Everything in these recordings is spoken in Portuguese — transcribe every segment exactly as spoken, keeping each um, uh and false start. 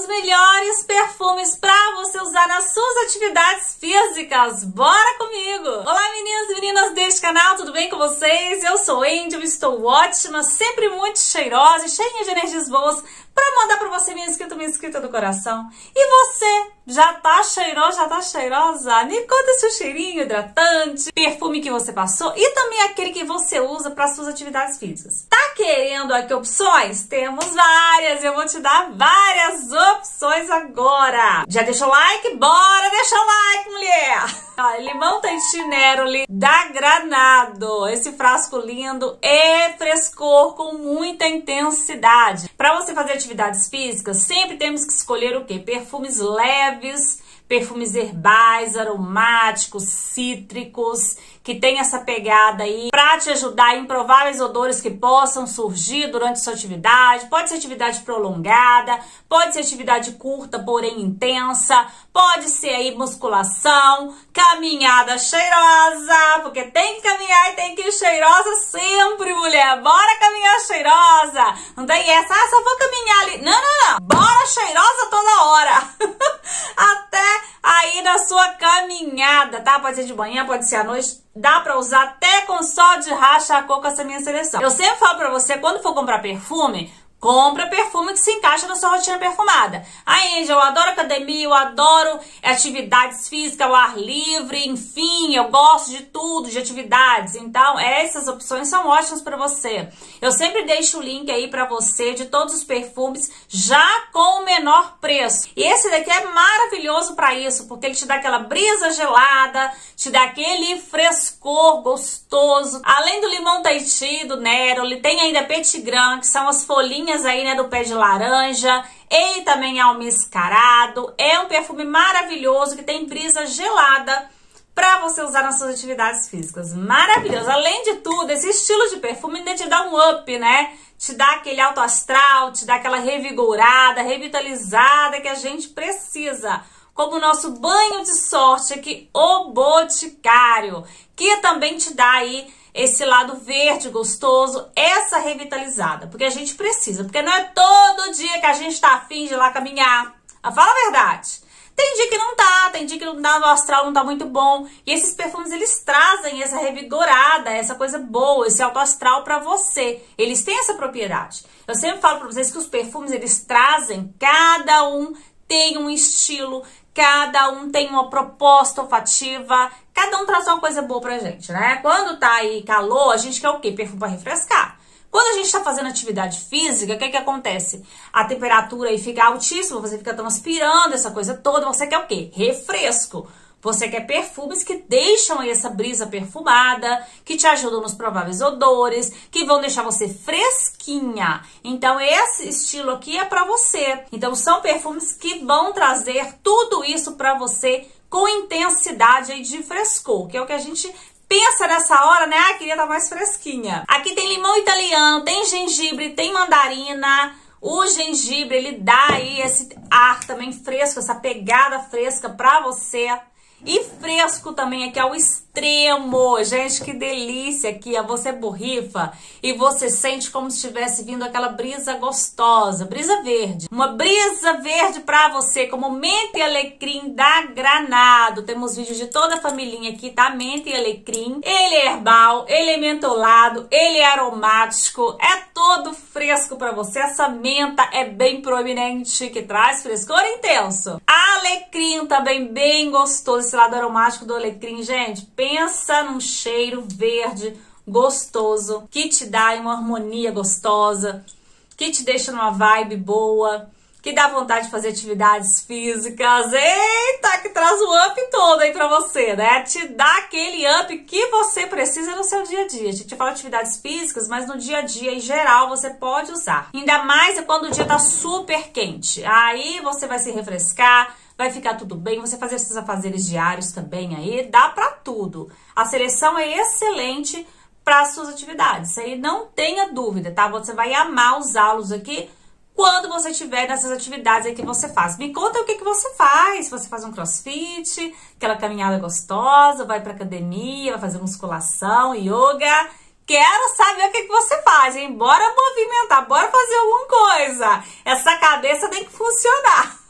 melhores perfumes para você usar nas suas atividades físicas. Bora comigo! Olá meninos e meninas deste canal, tudo bem com vocês? Eu sou Angel, estou ótima, sempre muito cheirosa e cheia de energias boas para mandar para você, minha inscrita, minha inscrita do coração. E você, já tá cheiroso, já tá cheirosa? Me conta seu cheirinho hidratante, perfume que você passou e também aquele que você usa para suas atividades físicas. Tá querendo aqui opções? Temos várias, eu vou te dar várias opções agora. Já deixou o like? Bora deixar o like, mulher! Limão Tahiti Neroli da Granado. Esse frasco lindo é frescor com muita intensidade. Para você fazer atividades físicas, sempre temos que escolher o quê? Perfumes leves, perfumes herbais, aromáticos, cítricos, que tem essa pegada aí para te ajudar em prováveis odores que possam surgir durante sua atividade. Pode ser atividade prolongada, pode ser atividade curta, porém intensa, pode ser aí musculação, caminhada cheirosa, porque tem que caminhar e tem que ir cheirosa sempre, mulher. Bora caminhar cheirosa. Não tem essa, ah, só vou caminhar ali. Não, não, não. Bora cheirosa toda hora. Até aí na sua caminhada, tá? Pode ser de manhã, pode ser à noite. Dá pra usar até com sol de racha-coco, essa minha seleção. Eu sempre falo pra você, quando for comprar perfume, compra perfume que se encaixa na sua rotina perfumada. Ai, Angel, eu adoro academia, eu adoro atividades físicas ao ar livre, enfim, eu gosto de tudo, de atividades. Então, essas opções são ótimas para você. Eu sempre deixo o link aí para você de todos os perfumes já com o menor preço. E esse daqui é maravilhoso para isso, porque ele te dá aquela brisa gelada, te dá aquele frescor gostoso. Além do limão Tahiti, do Neroli, tem ainda Petit Grain, que são as folhinhas aí, né, do pé de laranja. Ele também é almiscarado. É um perfume maravilhoso que tem brisa gelada para você usar nas suas atividades físicas. Maravilhoso. Além de tudo, esse estilo de perfume ainda te dá um up, né? Te dá aquele alto astral, te dá aquela revigorada, revitalizada que a gente precisa. Como o nosso banho de sorte aqui, o Boticário, que também te dá aí esse lado verde gostoso, essa revitalizada, porque a gente precisa, porque não é todo dia que a gente tá afim de ir lá caminhar. Fala a verdade. Tem dia que não tá, tem dia que não dá, o astral não tá muito bom, e esses perfumes, eles trazem essa revigorada, essa coisa boa, esse alto astral pra você. Eles têm essa propriedade. Eu sempre falo pra vocês que os perfumes, eles trazem, cada um tem um estilo, cada um tem uma proposta olfativa, cada um traz uma coisa boa pra gente, né? Quando tá aí calor, a gente quer o quê? Perfume pra refrescar. Quando a gente tá fazendo atividade física, o que que acontece? A temperatura aí fica altíssima, você fica transpirando, essa coisa toda, você quer o quê? Refresco. Você quer perfumes que deixam aí essa brisa perfumada, que te ajudam nos prováveis odores, que vão deixar você fresquinha. Então, esse estilo aqui é pra você. Então, são perfumes que vão trazer tudo isso pra você com intensidade aí de frescor, que é o que a gente pensa nessa hora, né? Ah, queria estar mais fresquinha. Aqui tem limão italiano, tem gengibre, tem mandarina. O gengibre, ele dá aí esse ar também fresco, essa pegada fresca pra você. E fresco também aqui ao extremo. Gente, que delícia aqui, ó. Você borrifa e você sente como se estivesse vindo aquela brisa gostosa, brisa verde. Uma brisa verde pra você, como menta e alecrim da Granado. Temos vídeos de toda a família aqui, tá? Menta e alecrim. Ele é herbal, ele é mentolado, ele é aromático, é todo fresco pra você. Essa menta é bem proeminente, que traz frescor intenso. Alecrim também bem gostoso. Esse lado aromático do alecrim, gente, pensa num cheiro verde gostoso, que te dá uma harmonia gostosa, que te deixa numa vibe boa, que dá vontade de fazer atividades físicas. Eita, que traz o up todo aí pra você, né? Te dá aquele up que você precisa no seu dia a dia. A gente fala de atividades físicas, mas no dia a dia, em geral, você pode usar. Ainda mais quando o dia tá super quente. Aí você vai se refrescar, vai ficar tudo bem, você fazer seus afazeres diários também aí, dá pra tudo. A seleção é excelente para as suas atividades, isso aí não tenha dúvida, tá? Você vai amar usá-los aqui quando você estiver nessas atividades aí que você faz. Me conta o que que você faz, você faz um crossfit, aquela caminhada gostosa, vai pra academia, vai fazer musculação, yoga. Quero saber o que que você faz, hein? Bora movimentar, bora fazer alguma coisa. Essa cabeça tem que funcionar.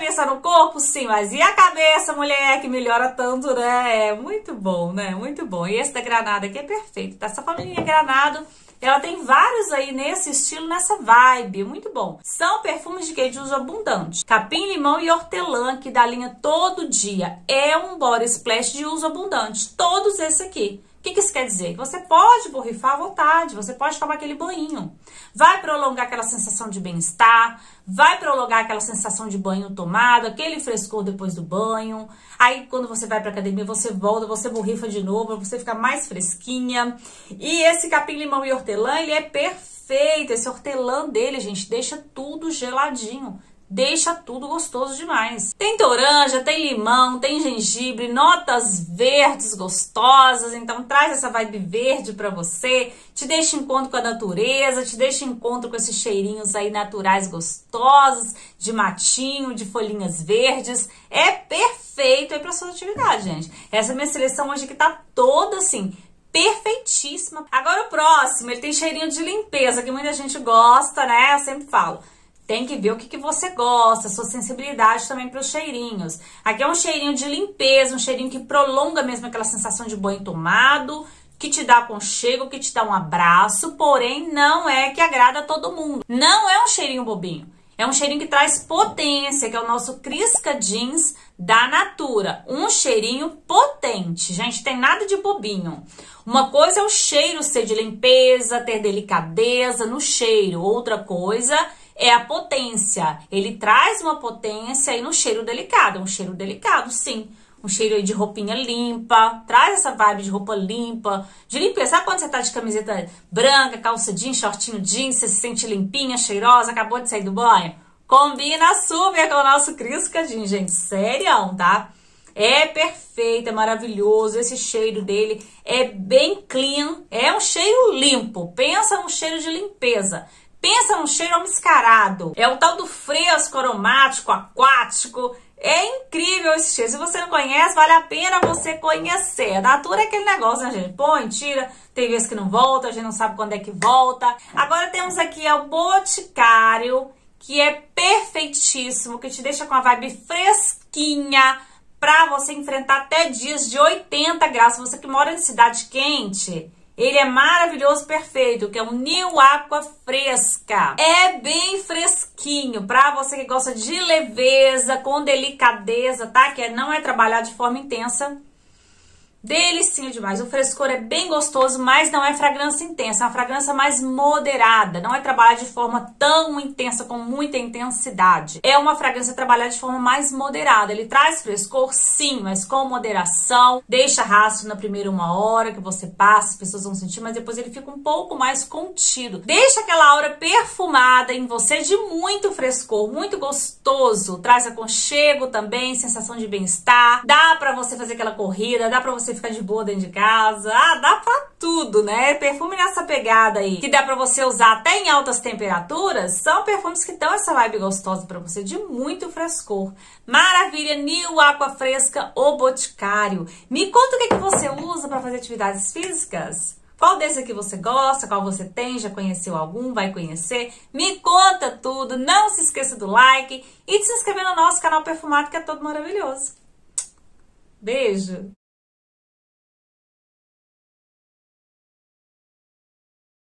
pensa no corpo? Sim, mas e a cabeça, mulher, que melhora tanto, né? É muito bom, né? Muito bom. E esse da Granado aqui é perfeito, tá? Essa família Granado, ela tem vários aí nesse estilo, nessa vibe, muito bom. São perfumes de quê? De uso abundante. Capim, limão e hortelã, que da linha Todo Dia. É um body splash de uso abundante. Todos esses aqui. O que, que isso quer dizer? Que você pode borrifar à vontade, você pode tomar aquele banho. Vai prolongar aquela sensação de bem-estar, vai prolongar aquela sensação de banho tomado, aquele frescor depois do banho. Aí, quando você vai pra academia, você volta, você borrifa de novo, pra você ficar mais fresquinha. E esse capim, limão e hortelã, ele é perfeito. Esse hortelã dele, gente, deixa tudo geladinho. Deixa tudo gostoso demais. Tem toranja, tem limão, tem gengibre, notas verdes gostosas. Então traz essa vibe verde pra você. Te deixa em encontro com a natureza, te deixa em encontro com esses cheirinhos aí naturais gostosos, de matinho, de folhinhas verdes. É perfeito aí pra sua atividade, gente. Essa minha seleção hoje aqui tá toda assim, perfeitíssima. Agora o próximo, ele tem cheirinho de limpeza, que muita gente gosta, né? Eu sempre falo. Tem que ver o que, que você gosta, sua sensibilidade também para os cheirinhos. Aqui é um cheirinho de limpeza, um cheirinho que prolonga mesmo aquela sensação de banho tomado, que te dá aconchego, que te dá um abraço, porém não é que agrada a todo mundo. Não é um cheirinho bobinho. É um cheirinho que traz potência, que é o nosso Crisca Jeans da Natura. Um cheirinho potente. Gente, tem nada de bobinho. Uma coisa é o cheiro ser de limpeza, ter delicadeza no cheiro. Outra coisa é a potência. Ele traz uma potência aí no cheiro delicado. É um cheiro delicado, sim. Um cheiro aí de roupinha limpa. Traz essa vibe de roupa limpa, de limpeza. Sabe quando você tá de camiseta branca, calça jeans, shortinho jeans, você se sente limpinha, cheirosa, acabou de sair do banho? Combina super com o nosso Crisca Jeans, gente. Sério, tá? É perfeito, é maravilhoso. Esse cheiro dele é bem clean. É um cheiro limpo. Pensa num cheiro de limpeza. Pensa num cheiro mascarado. É o tal do fresco aromático, aquático. É incrível esse cheiro. Se você não conhece, vale a pena você conhecer. A Natura é aquele negócio, né, gente? Põe, tira. Tem vezes que não volta, a gente não sabe quando é que volta. Agora temos aqui é o Boticário, que é perfeitíssimo, que te deixa com a vibe fresquinha pra você enfrentar até dias de oitenta graus. Você que mora em cidade quente, ele é maravilhoso, perfeito, que é um New Aqua Fresca. É bem fresquinho, pra você que gosta de leveza, com delicadeza, tá? Que não é trabalhar de forma intensa. Delicinha demais. O frescor é bem gostoso, mas não é fragrância intensa. É uma fragrância mais moderada. Não é trabalhar de forma tão intensa, com muita intensidade. É uma fragrância trabalhada de forma mais moderada. Ele traz frescor, sim, mas com moderação. Deixa rastro na primeira uma hora que você passa, as pessoas vão sentir, mas depois ele fica um pouco mais contido. Deixa aquela aura perfumada em você de muito frescor, muito gostoso. Traz aconchego também, sensação de bem-estar. Dá pra você fazer aquela corrida, dá pra você ficar de boa dentro de casa. Ah, dá pra tudo, né? Perfume nessa pegada aí, que dá pra você usar até em altas temperaturas, são perfumes que dão essa vibe gostosa pra você, de muito frescor. Maravilha, New Aqua Fresca, o Boticário. Me conta o que, é que você usa pra fazer atividades físicas. Qual desse aqui você gosta, qual você tem, já conheceu algum, vai conhecer? Me conta tudo, não se esqueça do like e de se inscrever no nosso canal perfumado, que é todo maravilhoso. Beijo!